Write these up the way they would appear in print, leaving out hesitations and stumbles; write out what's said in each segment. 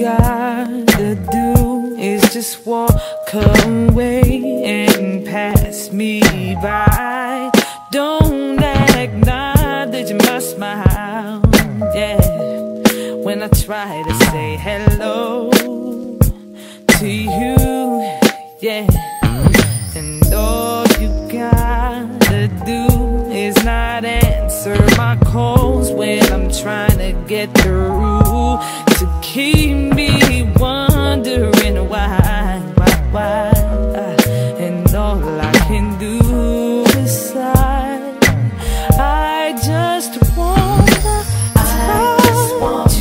gotta do is just walk away and pass me by. Don't acknowledge my smile, yeah, when I try to say hello to you, yeah. And all you gotta do is not answer my calls when I'm trying to get through, to keep me wondering why. And all I can do is sigh. I just wanna touch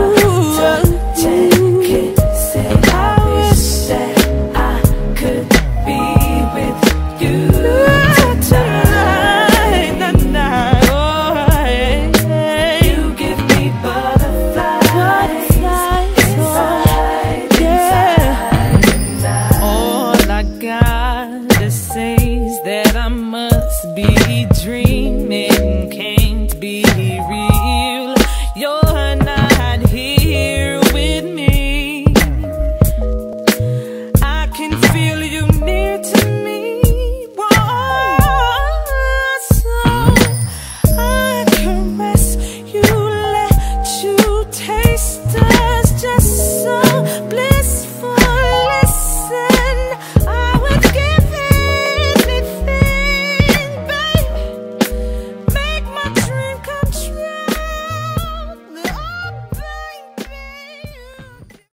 it, say I wish that I could be with you tonight. You give me butterflies inside. All I gotta say is that I must be dreaming.